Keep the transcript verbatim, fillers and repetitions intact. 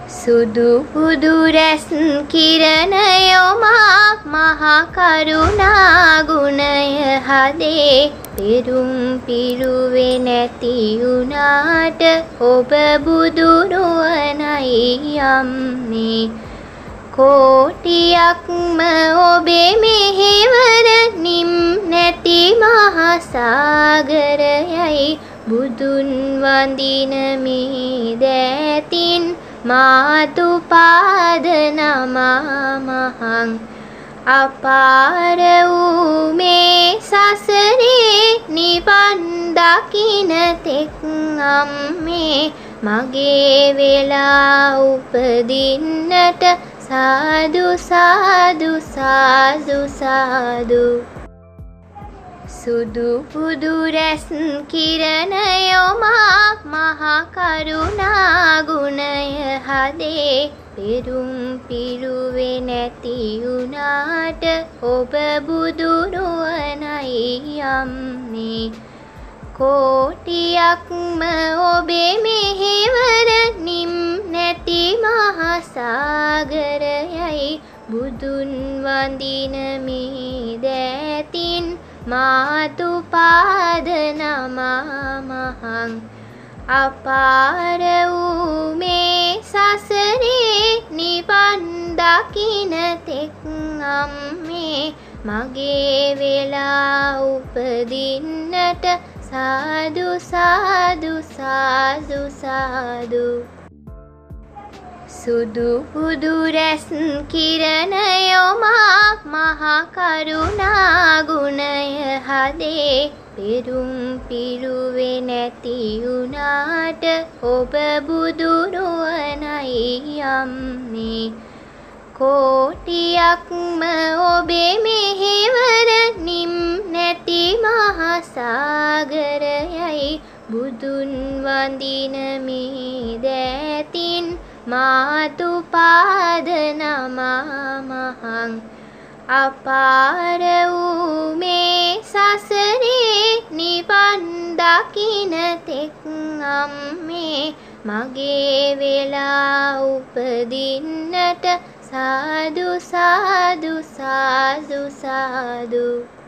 සුදු පුදු රැස් කිරණයොමා මහා කරුණා ගුණය හදේ පෙරුම් පිරුවේ නැති වුණාට ඔබ බුදු නුවණයි යම්නේ කෝටියක්ම ඔබේ මෙහෙවර නිම් නැති මහා සාගරයයි බුදුන් වඳින මේ දෑතින් මාතු පාද නමා මහං අපාර වූ මේ සසරේ නිවන් දකින තෙක් අම්මේ මගේ වෙලා උපදින්නට සාදු සාදු සාදු සාදු සුදු පුදු රැස් කිරණයොමා මහා කරුණා ගුණය හදේ පෙරුම් පිරුවේ නැති වුණාට ඔබ බුදු නුවණයි යම්නේ කෝටියක්ම ඔබේ මෙහෙවර නිම් නැති මහා සාගරයයි බුදුන් වඳින මේ දෑතින් මාතු පාද නමා මහං අපාර වූ මේ සසරේ නිවන් දකින තෙක් අම්මේ මගේ වෙලා උපදින්නට සාදු සාදු සාදු සාදු සුදු පුදු රැස් කිරණයොමා මහා කරුණා ගුණය හදේ පෙරුම් පිරුවේ නැති වුණාට ඔබ බුදු නුවණයි යම්නේ කෝටියක්ම ඔබේ මෙහෙවර නිම් නැති මහා සාගරයයි බුදුන් වඳින මේ දෑතින් මාතු පාද නමා මහං අපාර වූ මේ සසරේ නිවන් දකින තෙක් අම්මේ මගේ වෙලා උපදින්නට සාදු සාදු සාදු සාදු